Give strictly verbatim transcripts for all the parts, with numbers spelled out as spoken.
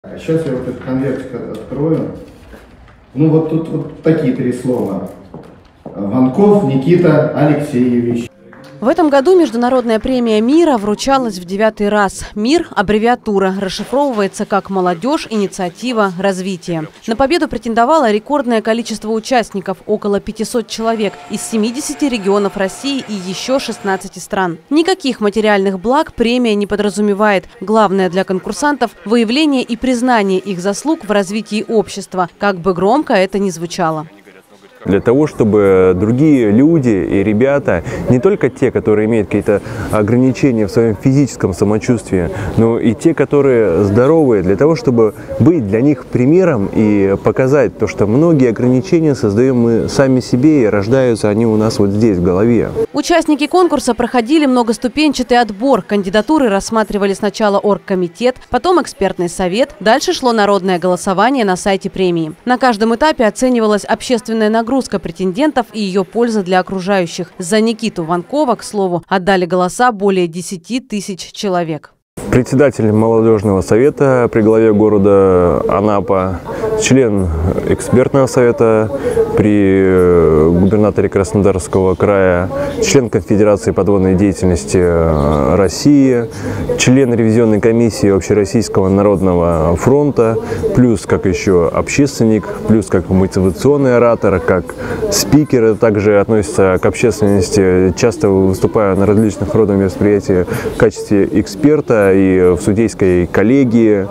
Сейчас я вот этот конвертик открою. Ну вот тут вот такие три слова. Ванков Никита Алексеевич. В этом году Международная премия мира вручалась в девятый раз. МИР – аббревиатура, расшифровывается как «Молодежь, инициатива, развитие». На победу претендовало рекордное количество участников – около пятисот человек из семидесяти регионов России и еще шестнадцати стран. Никаких материальных благ премия не подразумевает. Главное для конкурсантов – выявление и признание их заслуг в развитии общества, как бы громко это ни звучало. Для того, чтобы другие люди и ребята, не только те, которые имеют какие-то ограничения в своем физическом самочувствии, но и те, которые здоровые, для того, чтобы быть для них примером и показать то, что многие ограничения создаем мы сами себе и рождаются они у нас вот здесь, в голове. Участники конкурса проходили многоступенчатый отбор. Кандидатуры рассматривали сначала оргкомитет, потом экспертный совет. Дальше шло народное голосование на сайте премии. На каждом этапе оценивалась общественная нагрузка претендентов и ее польза для окружающих. За Никиту Ванкова, к слову, отдали голоса более десяти тысяч человек. Председатель молодежного совета при главе города Анапа, член экспертного совета при губернаторе Краснодарского края, член Конфедерации подводной деятельности России, член ревизионной комиссии Общероссийского народного фронта, плюс как еще общественник, плюс как мотивационный оратор, как спикер, также относится к общественности, часто выступая на различных родных мероприятиях в качестве эксперта и в судейской коллегии.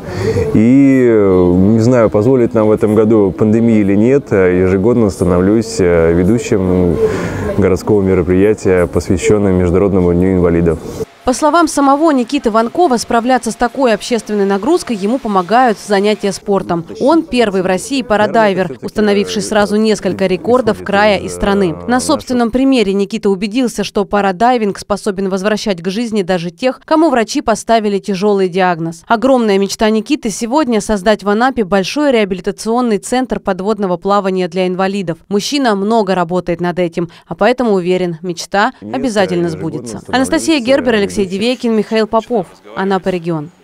И, не знаю, позволит нам в этом году пандемия или нет, ежегодно становлюсь ведущим городского мероприятия, посвященного Международному дню инвалидов. По словам самого Никиты Ванкова, справляться с такой общественной нагрузкой ему помогают занятия спортом. Он первый в России парадайвер, установивший сразу несколько рекордов края и страны. На собственном примере Никита убедился, что парадайвинг способен возвращать к жизни даже тех, кому врачи поставили тяжелый диагноз. Огромная мечта Никиты сегодня – создать в Анапе большой реабилитационный центр подводного плавания для инвалидов. Мужчина много работает над этим, а поэтому уверен, мечта обязательно сбудется. Анастасия Гербер, Алексей Дивейкин, Михаил Попов. Анапа регион.